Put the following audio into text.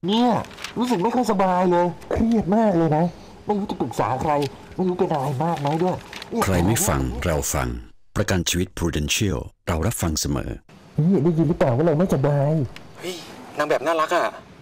เนี่ยรู้สึกไม่ค่อยสบายเลยเครียดมากเลยนะไม่รู้จะปรึกษาใครไม่รู้เป็นอะไรมากไหมด้วยใครไม่ฟังเราฟังประกันชีวิต Prudential เรารับฟังเสมอนี่ได้ยินหรือเปล่าว่าเราไม่สบายเฮ้ยนางแบบน่ารักอ่ะ